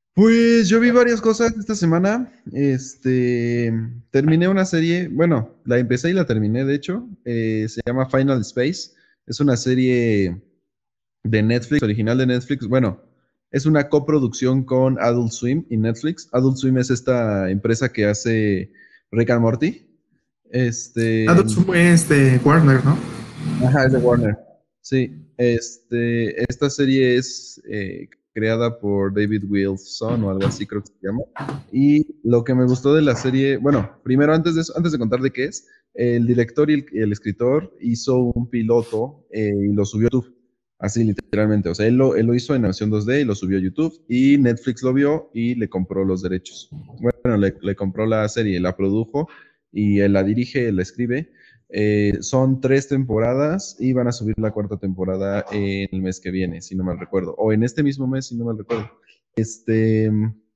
Pues yo vi varias cosas esta semana. Terminé una serie, bueno, la empecé y la terminé, de hecho. Se llama Final Space. Es una serie de Netflix, original de Netflix. Bueno, es una coproducción con Adult Swim y Netflix. Adult Swim es esta empresa que hace Rick and Morty. Este, Adult Swim es de Warner, ¿no? ajá, es de Warner. Sí, esta serie es creada por David Wilson o algo así, creo que se llama. Y lo que me gustó de la serie, bueno, primero antes de eso, antes de contar de qué es, el director y el escritor hizo un piloto y lo subió a YouTube, así literalmente. O sea, él lo hizo en versión 2D y lo subió a YouTube y Netflix lo vio y le compró los derechos. Bueno, le compró la serie, la produjo y él la dirige, él la escribe. Son 3 temporadas y van a subir la cuarta temporada en el mes que viene, si no mal recuerdo. O en este mismo mes, si no mal recuerdo. Este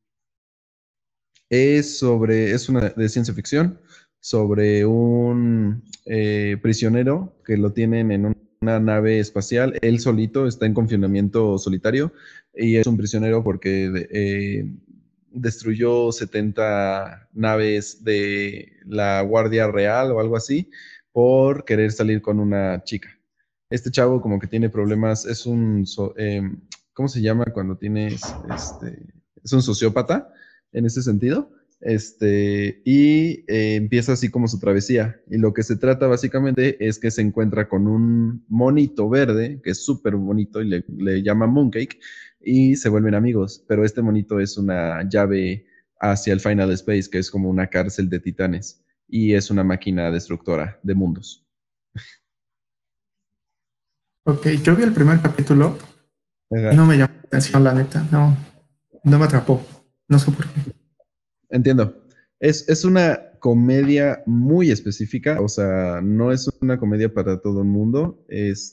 es una de ciencia ficción sobre un prisionero que lo tienen en una nave espacial. Él solito está en confinamiento solitario y es un prisionero porque destruyó 70 naves de la Guardia Real o algo así por querer salir con una chica. Este chavo como que tiene problemas, ¿cómo se llama cuando tienes, es un sociópata en ese sentido? Empieza así como su travesía. Y lo que se trata básicamente es que se encuentra con un monito verde, que es súper bonito y le llama Mooncake, y se vuelven amigos. Pero este monito es una llave hacia el Final Space, que es como una cárcel de titanes, y es una máquina destructora de mundos. Ok, yo vi el primer capítulo y Ajá. no me llamó la atención, la neta. No, no me atrapó. No sé por qué. Entiendo. Es una comedia muy específica, o sea, no es una comedia para todo el mundo.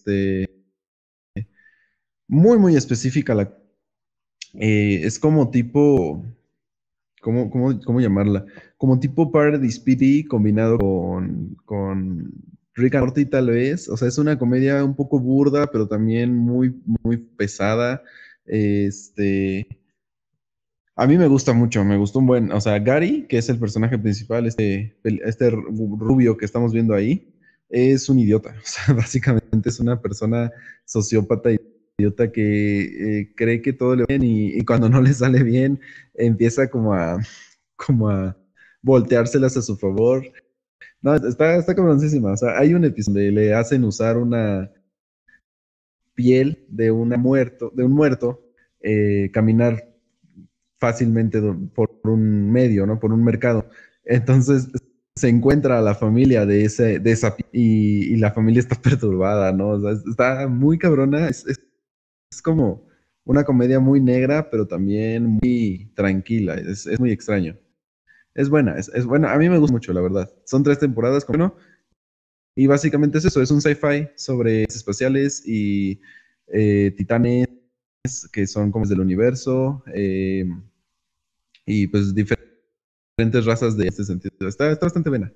Muy, muy específica. Es como tipo, ¿cómo llamarla? Como tipo Paradise PD combinado con Rick and Morty tal vez. O sea, es una comedia un poco burda, pero también muy, muy pesada. Este, a mí me gusta mucho, me gustó un buen, o sea, Gary, que es el personaje principal, este rubio que estamos viendo ahí, es un idiota. O sea, básicamente es una persona sociópata idiota que cree que todo le va bien y cuando no le sale bien empieza como a volteárselas a su favor. No, está cabroncísima. O sea, hay un episodio donde le hacen usar una piel de un muerto, caminar fácilmente por un medio, ¿no? Por un mercado. Entonces se encuentra a la familia y la familia está perturbada, ¿no? O sea, está muy cabrona. Es como una comedia muy negra, pero también muy tranquila. Es muy extraño. Es buena, es buena. A mí me gusta mucho, la verdad. Son 3 temporadas, como no. Y básicamente es eso, es un sci-fi sobre espaciales y titanes que son como del universo. Y pues diferentes razas de este sentido. Está bastante buena.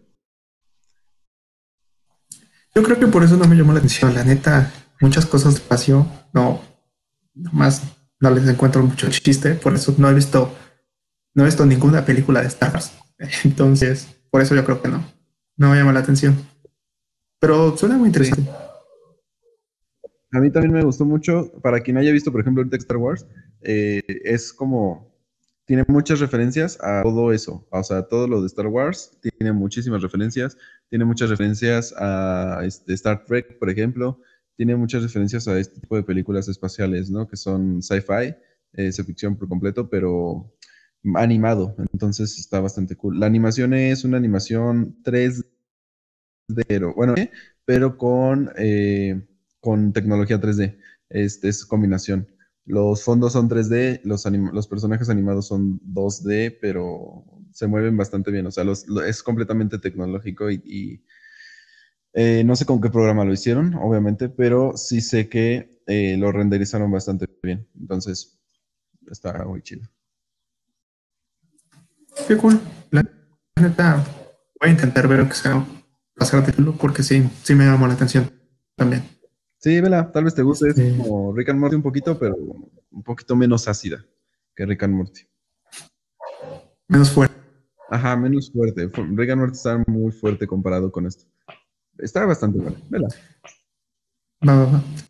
Yo creo que por eso no me llamó la atención. La neta, muchas cosas de espacio, no, nomás no les encuentro mucho chiste. Por eso no he visto ninguna película de Star Wars. Entonces, por eso yo creo que no. No me llama la atención. Pero suena muy Sí, interesante. a mí también me gustó mucho. Para quien haya visto, por ejemplo, ahorita Star Wars, es como, tiene muchas referencias a todo eso. O sea, todo lo de Star Wars tiene muchísimas referencias. Tiene muchas referencias a Star Trek, por ejemplo. Tiene muchas referencias a este tipo de películas espaciales, ¿no? Que son sci-fi, ciencia ficción por completo, pero animado. Entonces está bastante cool. La animación es una animación 3D, pero con tecnología 3D. Es combinación. Los fondos son 3D, los personajes animados son 2D, pero se mueven bastante bien. O sea, es completamente tecnológico y no sé con qué programa lo hicieron, obviamente, pero sí sé que lo renderizaron bastante bien. Entonces, está muy chido. Qué cool. La neta, voy a intentar ver que sea pasar de título porque sí, sí me llamó la atención también. Sí, vela, tal vez te guste. Es Este, como Rick and Morty un poquito, pero un poquito menos ácida que Rick and Morty. Menos fuerte. Ajá, menos fuerte. Rick and Morty está muy fuerte comparado con esto. Está bastante bueno. Vela. Va, va, va.